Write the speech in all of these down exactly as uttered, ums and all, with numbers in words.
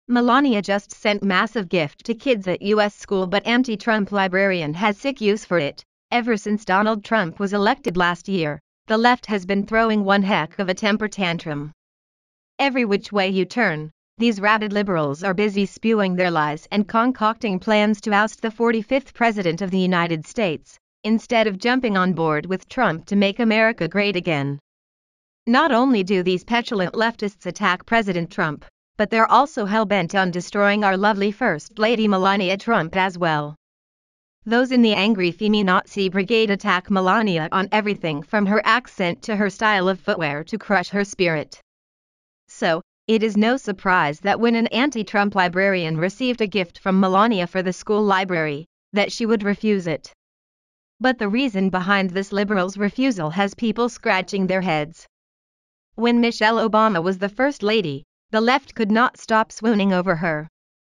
Melania just sent massive gift to kids at U S school, but anti-Trump librarian has sick use for it. Ever since Donald Trump was elected last year, the left has been throwing one heck of a temper tantrum. Every which way you turn, these rabid liberals are busy spewing their lies and concocting plans to oust the forty-fifth president of the United States, instead of jumping on board with Trump to make America great again. Not only do these petulant leftists attack President Trump, but they're also hell-bent on destroying our lovely First Lady Melania Trump as well. Those in the angry feminazi brigade attack Melania on everything from her accent to her style of footwear to crush her spirit. So, it is no surprise that when an anti-Trump librarian received a gift from Melania for the school library, that she would refuse it. But the reason behind this liberal's refusal has people scratching their heads. When Michelle Obama was the First Lady, the left could not stop swooning over her.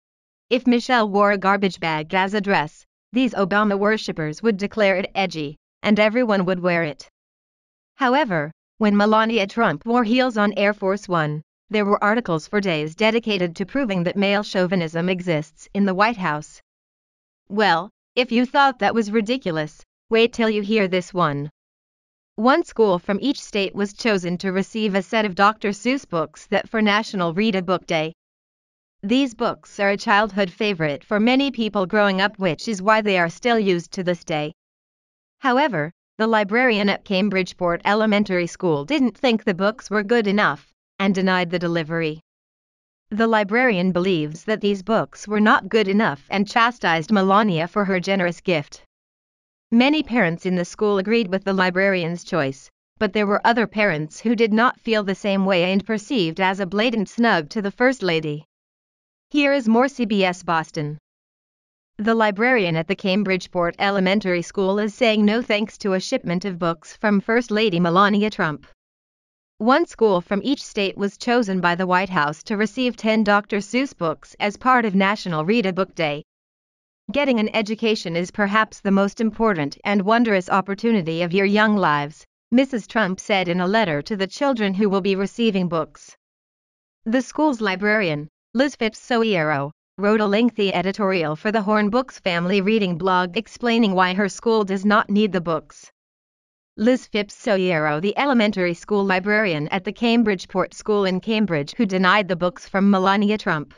If Michelle wore a garbage bag as a dress, these Obama worshippers would declare it edgy, and everyone would wear it. However, when Melania Trump wore heels on Air Force One, there were articles for days dedicated to proving that male chauvinism exists in the White House. Well, if you thought that was ridiculous, wait till you hear this one. One school from each state was chosen to receive a set of Doctor Seuss books that for National Read a Book Day. These books are a childhood favorite for many people growing up, which is why they are still used to this day. However, the librarian at Cambridgeport Elementary School didn't think the books were good enough, and denied the delivery. The librarian believes that these books were not good enough and chastised Melania for her generous gift. Many parents in the school agreed with the librarian's choice, but there were other parents who did not feel the same way and perceived as a blatant snub to the First Lady. Here is more C B S Boston. The librarian at the Cambridgeport Elementary School is saying no thanks to a shipment of books from First Lady Melania Trump. One school from each state was chosen by the White House to receive ten Doctor Seuss books as part of National Read a Book Day. Getting an education is perhaps the most important and wondrous opportunity of your young lives, Missus Trump said in a letter to the children who will be receiving books. The school's librarian, leftists, wrote a lengthy editorial for the Horn Books family reading blog explaining why her school does not need the books. Leftists, the elementary school librarian at the Cambridgeport School in Cambridge who denied the books from Melania Trump.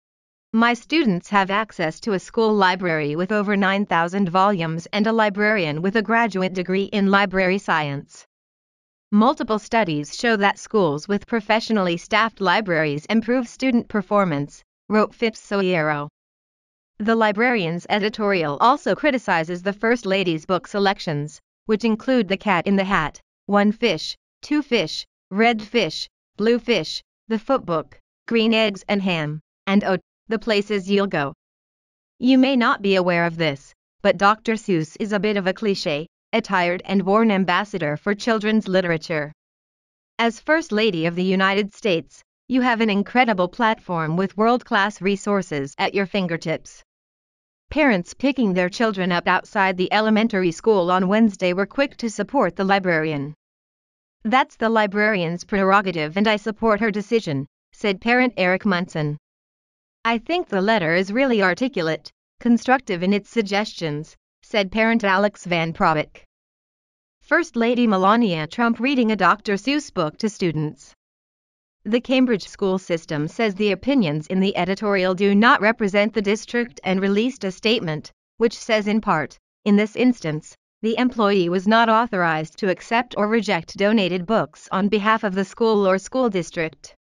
My students have access to a school library with over nine thousand volumes and a librarian with a graduate degree in library science. Multiple studies show that schools with professionally staffed libraries improve student performance, wrote Fitzgerald. The librarian's editorial also criticizes the First Lady's book selections, which include The Cat in the Hat, One Fish, Two Fish, Red Fish, Blue Fish, The Footbook, Green Eggs and Ham, and Oh, The Places You'll Go. You may not be aware of this, but Doctor Seuss is a bit of a cliché, attired and worn ambassador for children's literature. As First Lady of the United States, you have an incredible platform with world-class resources at your fingertips. Parents picking their children up outside the elementary school on Wednesday were quick to support the librarian. That's the librarian's prerogative and I support her decision, said parent Eric Munson. I think the letter is really articulate, constructive in its suggestions, said parent Alex Van Provick. First Lady Melania Trump reading a Doctor Seuss book to students. The Cambridge school system says the opinions in the editorial do not represent the district and released a statement, which says in part, in this instance, the employee was not authorized to accept or reject donated books on behalf of the school or school district.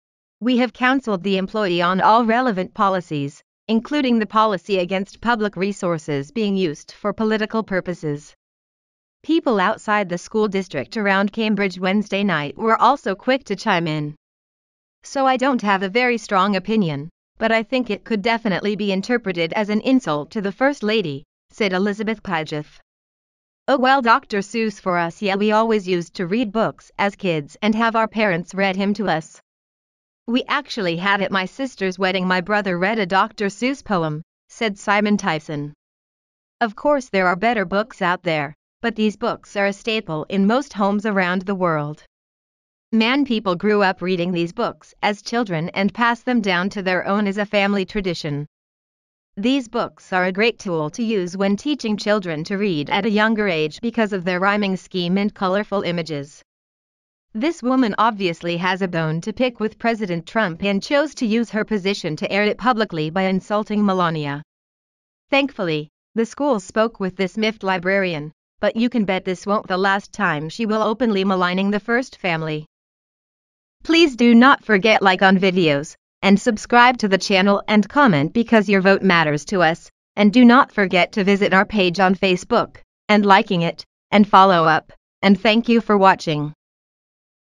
We have counseled the employee on all relevant policies, including the policy against public resources being used for political purposes. People outside the school district around Cambridge Wednesday night were also quick to chime in. So I don't have a very strong opinion, but I think it could definitely be interpreted as an insult to the First Lady, said Elizabeth Pidgeoff. Oh well, Doctor Seuss for us, yeah, we always used to read books as kids and have our parents read him to us. We actually had at my sister's wedding my brother read a Doctor Seuss poem, said Simon Tyson. Of course there are better books out there, but these books are a staple in most homes around the world. Man people grew up reading these books as children and passed them down to their own as a family tradition. These books are a great tool to use when teaching children to read at a younger age because of their rhyming scheme and colorful images. This woman obviously has a bone to pick with President Trump and chose to use her position to air it publicly by insulting Melania. Thankfully, the school spoke with this miffed librarian, but you can bet this won't be the last time she will openly maligning the first family. Please do not forget like on videos, and subscribe to the channel and comment because your vote matters to us, and do not forget to visit our page on Facebook, and liking it, and follow up, and thank you for watching.